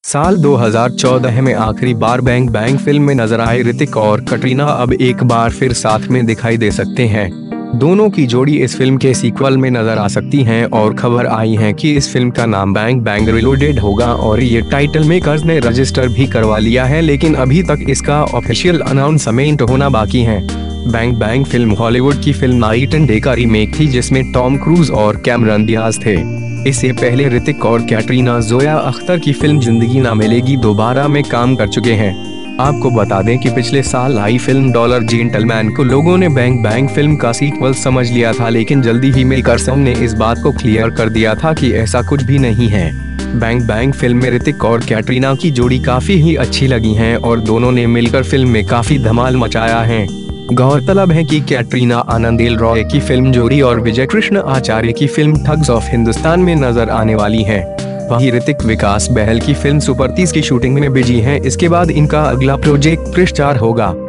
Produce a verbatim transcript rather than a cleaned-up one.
साल दो हज़ार चौदह में आखिरी बार बैंग बैंग फिल्म में नजर आए ऋतिक और कटरीना अब एक बार फिर साथ में दिखाई दे सकते हैं। दोनों की जोड़ी इस फिल्म के सीक्वल में नजर आ सकती है और खबर आई है कि इस फिल्म का नाम बैंग बैंग रीलोडेड होगा और ये टाइटल मेकर्स ने रजिस्टर भी करवा लिया है, लेकिन अभी तक इसका ऑफिशियल अनाउंसमेंट होना बाकी है। बैंग बैंग फिल्म हॉलीवुड की फिल्म नाइट एंड डे का रीमेक थी, जिसमें टॉम क्रूज और कैमरन दियाज थे। इससे पहले ऋतिक और कैटरीना जोया अख्तर की फिल्म जिंदगी ना मिलेगी दोबारा में काम कर चुके हैं। आपको बता दें कि पिछले साल आई फिल्म डॉलर जेंटलमैन को लोगों ने बैंग बैंग फिल्म का सीक्वल समझ लिया था, लेकिन जल्दी ही मेकर्स ने इस बात को क्लियर कर दिया था कि ऐसा कुछ भी नहीं है। बैंग बैंग फिल्म में ऋतिक और कैटरीना की जोड़ी काफी ही अच्छी लगी है और दोनों ने मिलकर फिल्म में काफी धमाल मचाया है। गौरतलब है कि कैटरीना आनंदेल रॉय की फिल्म जोड़ी और विजय कृष्ण आचार्य की फिल्म ठग्स ऑफ हिंदुस्तान में नजर आने वाली है। वहीं ऋतिक विकास बहल की फिल्म सुपर तीस की शूटिंग में बिजी हैं। इसके बाद इनका अगला प्रोजेक्ट कृष चार होगा।